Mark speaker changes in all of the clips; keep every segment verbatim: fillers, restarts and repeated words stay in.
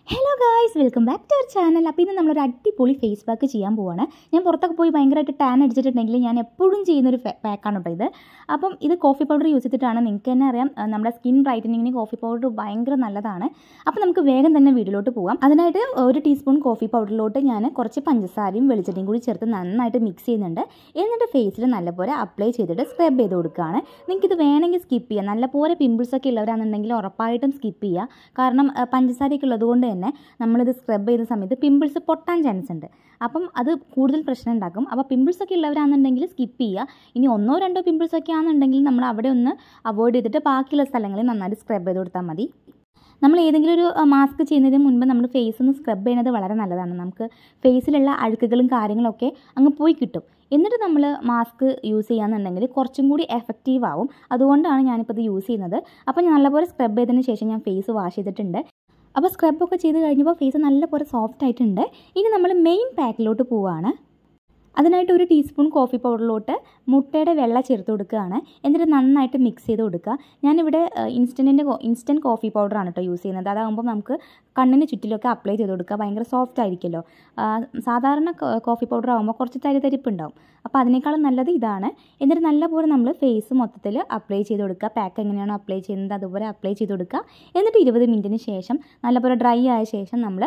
Speaker 1: Hello guys, welcome back to our channel. അപ്പോൾ ഇന്ന് നമ്മളൊരു അടിപൊളി ഫേസ് പാക്ക് ചെയ്യാൻ പോവാണ്. ഞാൻ പുറത്തൊക്കെ പോയി ഭയങ്കരമായിട്ട് ടാൻ അടിച്ചിട്ടുണ്ടെങ്കിൽ ഞാൻ എപ്പോഴും ചെയ്യുന്നൊരു പാക്കാണ് കേട്ടോ ഇത്. അപ്പം ഇത് കോഫി പൗഡർ യൂസ് ചെയ്തിട്ടാണ്. നിങ്ങൾക്ക് തന്നെ അറിയാം, നമ്മുടെ സ്കിൻ ബ്രൈറ്റനിങ്ങിന് കോഫി പൗഡർ ഭയങ്കര നല്ലതാണ്. അപ്പോൾ നമുക്ക് വേഗം തന്നെ വീഡിയോയിലോട്ട് പോകാം. അതിനായിട്ട് ഒരു ടീസ്പൂൺ കോഫി പൗഡറിലോട്ട് ഞാൻ കുറച്ച് പഞ്ചസാരയും വെളിച്ചെണ്ണയും കൂടി ചേർത്ത് നന്നായിട്ട് മിക്സ് ചെയ്യുന്നുണ്ട്. എന്നിട്ട് ഫേസിൽ നല്ലപോലെ അപ്ലൈ ചെയ്തിട്ട് സ്ക്രബ് ചെയ്ത് കൊടുക്കുകയാണ്. നിങ്ങൾക്കിത് വേണമെങ്കിൽ സ്കിപ്പ് ചെയ്യാം. നല്ലപോലെ പിമ്പിൾസൊക്കെ ഉള്ളവരാണെന്നുണ്ടെങ്കിൽ ഉറപ്പായിട്ടും സ്കിപ്പ് ചെയ്യുക. കാരണം പഞ്ചസാരയൊക്കെ ഉള്ളതുകൊണ്ട് തന്നെ നമ്മളിത് സ്ക്രബ് ചെയ്യുന്ന സമയത്ത് പിമ്പിൾസ് പൊട്ടാൻ ചാൻസ് ഉണ്ട്. അപ്പം അത് കൂടുതൽ പ്രശ്നം ഉണ്ടാക്കും. അപ്പോൾ പിമ്പിൾസൊക്കെ ഉള്ളവരാണെന്നുണ്ടെങ്കിൽ സ്കിപ്പ് ചെയ്യുക. ഇനി ഒന്നോ രണ്ടോ പിമ്പിൾസൊക്കെ ആണെന്നുണ്ടെങ്കിൽ നമ്മൾ അവിടെ ഒന്ന് അവോയ്ഡ് ചെയ്തിട്ട് ബാക്കിയുള്ള സ്ഥലങ്ങളിൽ നന്നായിട്ട് സ്ക്രബ് ചെയ്ത് കൊടുത്താൽ മതി. നമ്മൾ ഏതെങ്കിലും ഒരു മാസ്ക് ചെയ്യുന്നതിന് മുൻപ് നമ്മൾ ഫേസ് ഒന്ന് സ്ക്രബ് ചെയ്യുന്നത് വളരെ നല്ലതാണ്. നമുക്ക് ഫേസിലുള്ള അഴുക്കുകളും കാര്യങ്ങളൊക്കെ അങ്ങ് പോയി കിട്ടും. എന്നിട്ട് നമ്മൾ മാസ്ക് യൂസ് ചെയ്യാന്നുണ്ടെങ്കിൽ കുറച്ചും കൂടി എഫക്റ്റീവ് ആവും. അതുകൊണ്ടാണ് ഞാനിപ്പോൾ ഇത് യൂസ് ചെയ്യുന്നത്. അപ്പോൾ ഞാൻ നല്ലപോലെ സ്ക്രബ് ചെയ്തതിന് ശേഷം ഞാൻ ഫേസ് വാഷ് ചെയ്തിട്ടുണ്ട്. അപ്പോൾ സ്ക്രബൊക്കെ ചെയ്ത് കഴിഞ്ഞപ്പോൾ ഫേസ് നല്ലപോലെ സോഫ്റ്റ് ആയിട്ടുണ്ട്. ഇനി നമ്മൾ മെയിൻ പാക്കിലോട്ട് പോവുകയാണ്. അതിനായിട്ട് ഒരു ടീസ്പൂൺ കോഫി പൗഡറിലോട്ട് മുട്ടയുടെ വെള്ള ചേർത്ത് കൊടുക്കുകയാണ്. എന്നിട്ട് നന്നായിട്ട് മിക്സ് ചെയ്ത് കൊടുക്കുക. ഞാനിവിടെ ഇൻസ്റ്റൻറ്റിൻ്റെ ഇൻസ്റ്റൻറ്റ് കോഫി പൗഡറാണ് കേട്ടോ യൂസ് ചെയ്യുന്നത്. അതാകുമ്പോൾ നമുക്ക് കണ്ണിന് ചുറ്റിലൊക്കെ അപ്ലൈ ചെയ്ത് കൊടുക്കുക. ഭയങ്കര സോഫ്റ്റ് ആയിരിക്കുമല്ലോ. സാധാരണ കോഫി പൗഡർ ആകുമ്പോൾ കുറച്ച് തരി തരിപ്പുണ്ടാവും. അപ്പോൾ അതിനേക്കാളും നല്ലത് ഇതാണ്. എന്നിട്ട് നല്ലപോലെ നമ്മൾ ഫേസ് മൊത്തത്തിൽ അപ്ലൈ ചെയ്ത് കൊടുക്കുക. പാക്ക് എങ്ങനെയാണോ അപ്ലൈ ചെയ്യുന്നത് അതുപോലെ അപ്ലൈ ചെയ്ത് കൊടുക്കുക. എന്നിട്ട് ഇരുപത് മിനിറ്റിന് ശേഷം നല്ലപോലെ ഡ്രൈ ആയ ശേഷം നമ്മൾ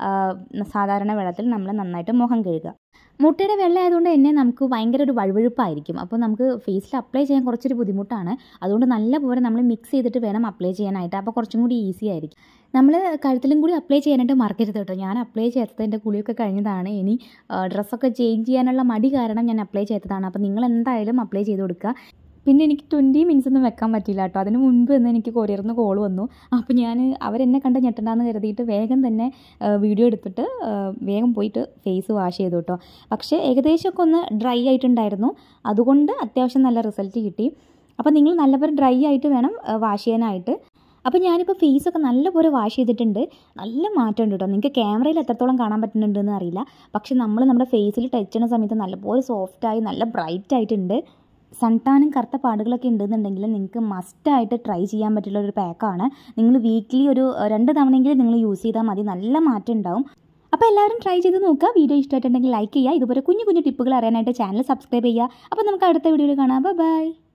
Speaker 1: സാധാരണ വെള്ളത്തിൽ നമ്മൾ നന്നായിട്ട് മുഖം കഴുകുക. മുട്ടയുടെ വെള്ളം ആയതുകൊണ്ട് തന്നെ നമുക്ക് ഭയങ്കര ഒരു വഴുവഴുപ്പായിരിക്കും. അപ്പോൾ നമുക്ക് ഫേസിൽ അപ്ലൈ ചെയ്യാൻ കുറച്ചൊരു ബുദ്ധിമുട്ടാണ്. അതുകൊണ്ട് നല്ലപോലെ നമ്മൾ മിക്സ് ചെയ്തിട്ട് വേണം അപ്ലൈ ചെയ്യാനായിട്ട്. അപ്പോൾ കുറച്ചും കൂടി ഈസി ആയിരിക്കും. നമ്മൾ കഴുത്തിലും കൂടി അപ്ലൈ ചെയ്യാനായിട്ട് മറക്കരുത് കേട്ടോ. ഞാൻ അപ്ലൈ ചെയ്തത് എൻ്റെ കുളിയൊക്കെ കഴിഞ്ഞതാണ്. ഇനി ഡ്രസ്സൊക്കെ ചേഞ്ച് ചെയ്യാനുള്ള മടി കാരണം ഞാൻ അപ്ലൈ ചെയ്തതാണ്. അപ്പോൾ നിങ്ങൾ എന്തായാലും അപ്ലൈ ചെയ്ത് കൊടുക്കുക. പിന്നെ എനിക്ക് ട്വൻറ്റി മിനിറ്റ്സ് ഒന്നും വെക്കാൻ പറ്റില്ല കേട്ടോ. അതിന് മുൻപ് തന്നെ എനിക്ക് കൊറിയറിന്ന് കോൾ വന്നു. അപ്പോൾ ഞാൻ അവരെന്നെ കണ്ട് ഞെട്ടണ്ടെന്ന് കരുതിയിട്ട് വേഗം തന്നെ വീഡിയോ എടുത്തിട്ട് വേഗം പോയിട്ട് ഫേസ് വാഷ് ചെയ്തു കേട്ടോ. പക്ഷേ ഏകദേശമൊക്കെ ഒന്ന് ഡ്രൈ ആയിട്ടുണ്ടായിരുന്നു. അതുകൊണ്ട് അത്യാവശ്യം നല്ല റിസൾട്ട് കിട്ടി. അപ്പോൾ നിങ്ങൾ നല്ലപോലെ ഡ്രൈ ആയിട്ട് വേണം വാഷ് ചെയ്യാനായിട്ട്. അപ്പോൾ ഞാനിപ്പോൾ ഫേസൊക്കെ നല്ലപോലെ വാഷ് ചെയ്തിട്ടുണ്ട്. നല്ല മാറ്റമുണ്ട് കേട്ടോ. നിങ്ങൾക്ക് ക്യാമറയിൽ എത്രത്തോളം കാണാൻ പറ്റുന്നുണ്ടെന്ന് അറിയില്ല. പക്ഷെ നമ്മൾ നമ്മുടെ ഫേസിൽ ടച്ച് ചെയ്യുന്ന സമയത്ത് നല്ലപോലെ സോഫ്റ്റായി നല്ല ബ്രൈറ്റ് ആയിട്ടുണ്ട്. സൺടാനും കറുത്ത പാടുകളൊക്കെ ഉണ്ടെന്നുണ്ടെങ്കിൽ നിങ്ങൾക്ക് മസ്റ്റായിട്ട് ട്രൈ ചെയ്യാൻ പറ്റുള്ള ഒരു പാക്കാണ്. നിങ്ങൾ വീക്ക്ലി ഒരു രണ്ട് തവണയെങ്കിലും നിങ്ങൾ യൂസ് ചെയ്താൽ മതി. നല്ല മാറ്റം ഉണ്ടാവും. അപ്പോൾ എല്ലാവരും ട്രൈ ചെയ്ത് നോക്കുക. വീഡിയോ ഇഷ്ടമായിട്ടുണ്ടെങ്കിൽ ലൈക്ക് ചെയ്യുക. ഇതുപോലെ കുഞ്ഞു കുഞ്ഞു ടിപ്പുകൾ അറിയാനായിട്ട് ചാനൽ സബ്സ്ക്രൈബ് ചെയ്യുക. അപ്പോൾ നമുക്ക് അടുത്ത വീഡിയോയിൽ കാണാം. Bye by.